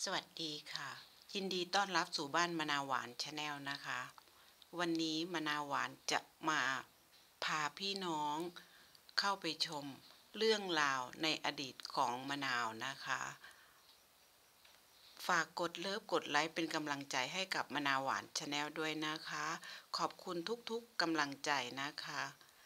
สวัสดีค่ะยินดีต้อนรับสู่บ้านมะนาวหวานชาแนลนะคะวันนี้มะนาวหวานจะมาพาพี่น้องเข้าไปชมเรื่องราวในอดีตของมะนาวนะคะฝากกดเลิฟกดไลค์เป็นกำลังใจให้กับมะนาวหวานชาแนลด้วยนะคะขอบคุณทุกๆกำลังใจนะคะ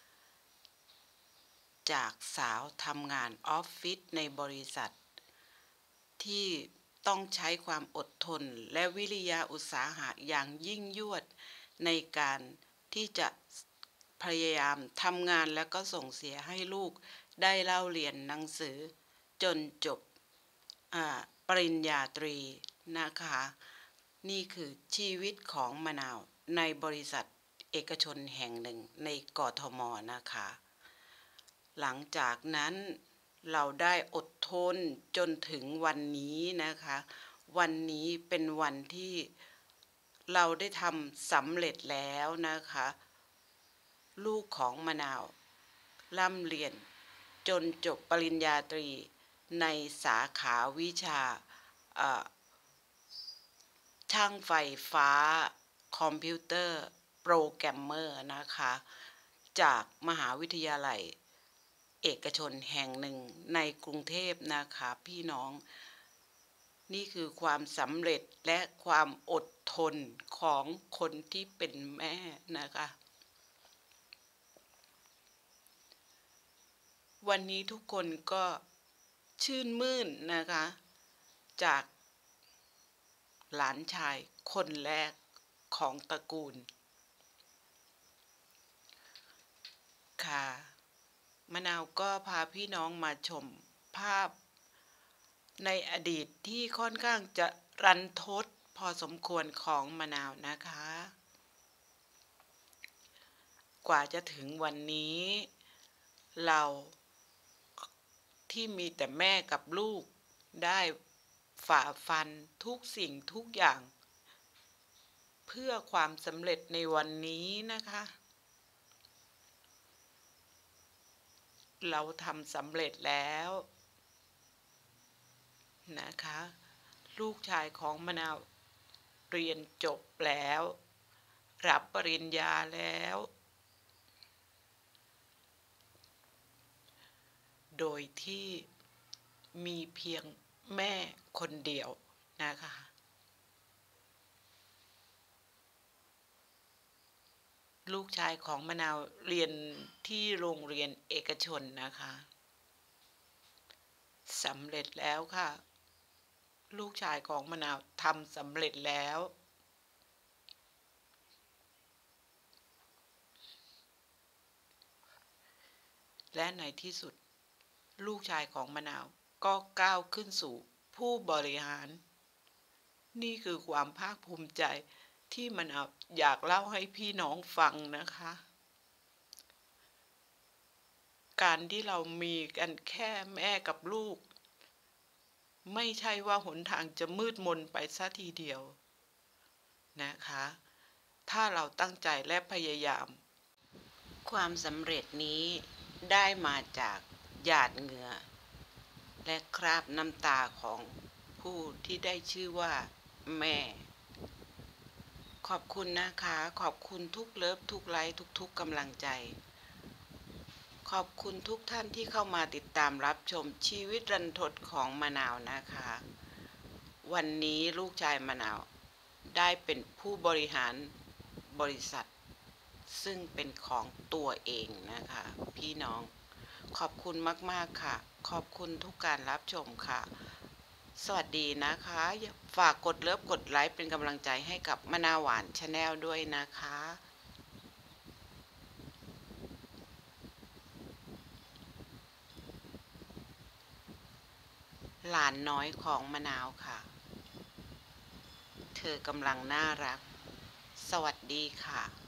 จากสาวทำงานออฟฟิศในบริษัทที่ต้องใช้ความอดทนและวิริยะอุตสาหะอย่างยิ่งยวดในการที่จะพยายามทำงานและก็ส่งเสียให้ลูกได้เล่าเรียนหนังสือจนจบปริญญาตรีนะคะนี่คือชีวิตของมะนาวในบริษัทเอกชนแห่งหนึ่งในกทมนะคะหลังจากนั้นเราได้อดทนจนถึงวันนี้นะคะวันนี้เป็นวันที่เราได้ทำสำเร็จแล้วนะคะลูกของมะนาวร่ำเรียนจนจบปริญญาตรีในสาขาวิชาช่างไฟฟ้าคอมพิวเตอร์โปรแกรมเมอร์นะคะจากมหาวิทยาลัยเอกชนแห่งหนึ่งในกรุงเทพนะคะพี่น้องนี่คือความสำเร็จและความอดทนของคนที่เป็นแม่นะคะวันนี้ทุกคนก็ชื่นมื่นนะคะจากหลานชายคนแรกของตระกูลค่ะมะนาวก็พาพี่น้องมาชมภาพในอดีตที่ค่อนข้างจะรันทดพอสมควรของมะนาวนะคะกว่าจะถึงวันนี้เราที่มีแต่แม่กับลูกได้ฝ่าฟันทุกสิ่งทุกอย่างเพื่อความสำเร็จในวันนี้นะคะเราทำสำเร็จแล้วนะคะลูกชายของมะนาวเรียนจบแล้วรับปริญญาแล้วโดยที่มีเพียงแม่คนเดียวนะคะลูกชายของมะนาวเรียนที่โรงเรียนเอกชนนะคะสำเร็จแล้วค่ะลูกชายของมะนาวทำสำเร็จแล้วและในที่สุดลูกชายของมะนาวก็ก้าวขึ้นสู่ผู้บริหารนี่คือความภาคภูมิใจที่มะนาวอยากเล่าให้พี่น้องฟังนะคะการที่เรามีกันแค่แม่กับลูกไม่ใช่ว่าหนทางจะมืดมนไปซะทีเดียวนะคะถ้าเราตั้งใจและพยายามความสำเร็จนี้ได้มาจากหยาดเหงื่อและคราบน้ำตาของผู้ที่ได้ชื่อว่าแม่ขอบคุณนะคะขอบคุณทุกเลิฟทุกไลค์ทุกๆกำลังใจขอบคุณทุกท่านที่เข้ามาติดตามรับชมชีวิตรันทดของมะนาวนะคะวันนี้ลูกชายมะนาวได้เป็นผู้บริหารบริษัทซึ่งเป็นของตัวเองนะคะพี่น้องขอบคุณมากๆค่ะขอบคุณทุกการรับชมค่ะสวัสดีนะคะฝากกดเลิฟกดไลค์เป็นกำลังใจให้กับมะนาวหวานชาแนลด้วยนะคะหลานน้อยของมะนาวค่ะเธอกำลังน่ารักสวัสดีค่ะ